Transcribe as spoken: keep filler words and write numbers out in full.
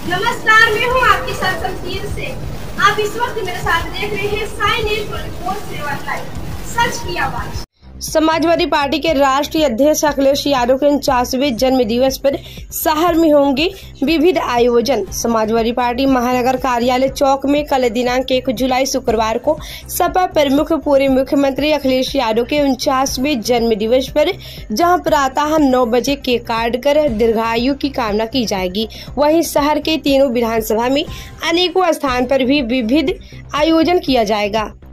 नमस्कार, मैं हूँ आपके साथ शमशीर से। आप इस वक्त मेरे साथ देख रहे हैं Sai news twenty four seven live, सच की आवाज। समाजवादी पार्टी के राष्ट्रीय अध्यक्ष अखिलेश यादव के उनचासवें जन्म दिवस पर शहर में होंगे विविध आयोजन। समाजवादी पार्टी महानगर कार्यालय चौक में कल दिनांक एक जुलाई शुक्रवार को सपा प्रमुख पूर्व मुख्यमंत्री अखिलेश यादव के उनचासवें जन्म दिवस पर जहां प्रातः नौ बजे केक काट कर दीर्घायु की कामना की जाएगी, वहीं शहर के तीनों विधानसभा में अनेकों स्थान पर भी विविध आयोजन किया जाएगा।